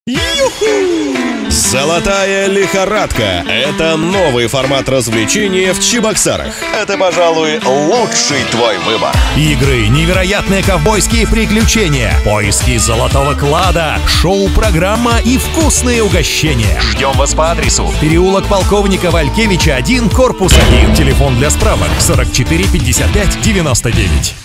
Золотая лихорадка – это новый формат развлечения в Чебоксарах. Это, пожалуй, лучший твой выбор. Игры, невероятные ковбойские приключения, поиски золотого клада, шоу-программа и вкусные угощения. Ждем вас по адресу: переулок полковника Валькевича 1, корпус 1. Телефон для справок 44 55 99.